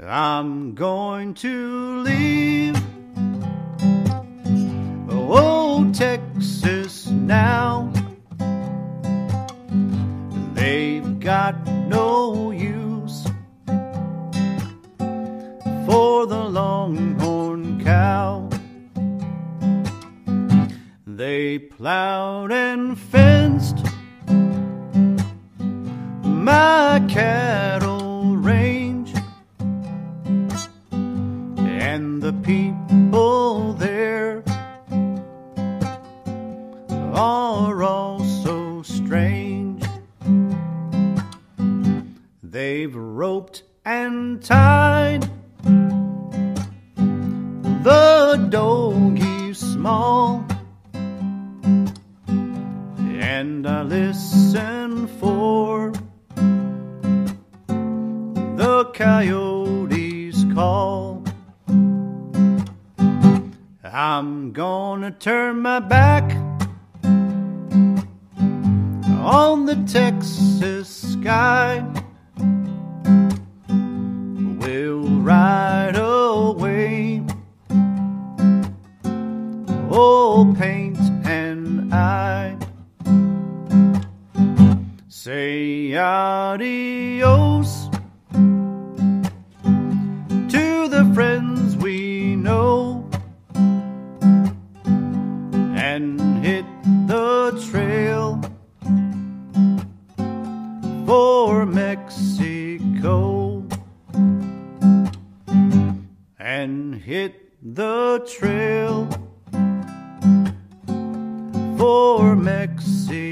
I'm going to leave old Texas now. They've got no use for the longhorn cow. They plowed and fenced my cattle range, and the people there are all so strange. They've roped and tied the doggy small, and I listen for the coyotes call. I'm gonna turn my back on the Texas sky. We'll ride away, old Paint and I. Say adios to the friends we know, and hit the trail for Mexico, and hit the trail for Mexico.